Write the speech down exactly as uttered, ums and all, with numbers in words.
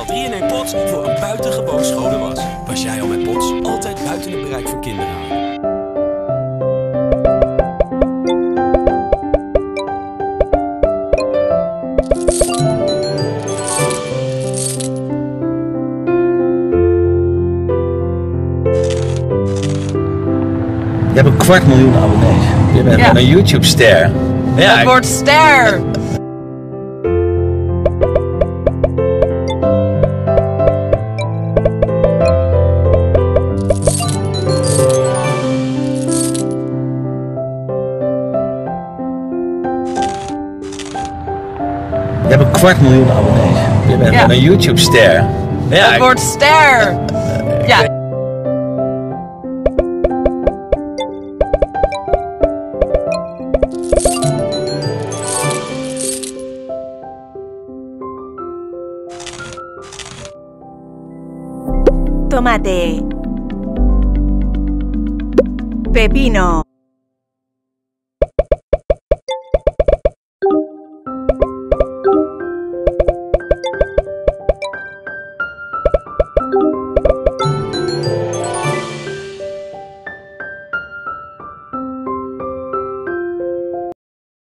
Bestel drie in één pot voor een buitengewoon schone was. Was jij al met Pots? Altijd buiten het bereik van kinderen houden. Je hebt een kwart miljoen abonnees. Je bent Ja. een YouTube-ster. Ja, Het wordt ster! je hebt een kwart miljoen abonnees. Je bent Ja. een YouTube-ster. Ja, Het wordt ster! Ja. Tomate, pepino,